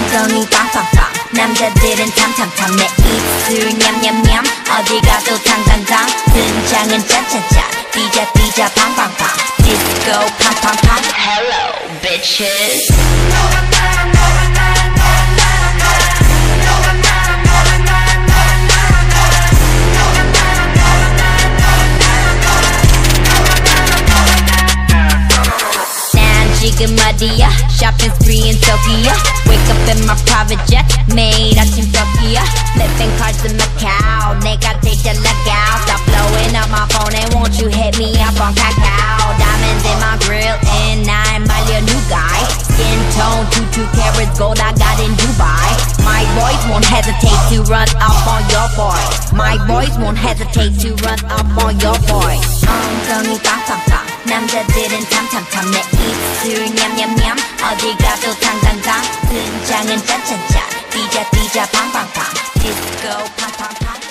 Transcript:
엉덩이 빵빵빵 남자들은 탐탐탐 내 입술 냠냠냠 어디 가도 탕탕탕 등장은 짠짠짠 삐자 팡팡팡 디스코 팡팡팡 Hello bitches 지금 어디야? Shopping spree in Tokyo Wake up in my private jet 매일 아침 Tokyo Flipping cards in Macau 내가 제일 잘 나가 Stop blowing up my phone and won't you hit me up on Kakao Diamonds in my grill and 날 말려 new guy Skin tone 2 carats gold I got in Dubai My boys won't hesitate to run up on your boy My boys won't hesitate to run up on your boy 엉덩이 빵빵빵 남자들은 탐탐탐 내 입술 냠냠냠 어디 가도 탕탕탕 등장은 짠짠짠 삐자 팡팡팡 디스코 팡팡팡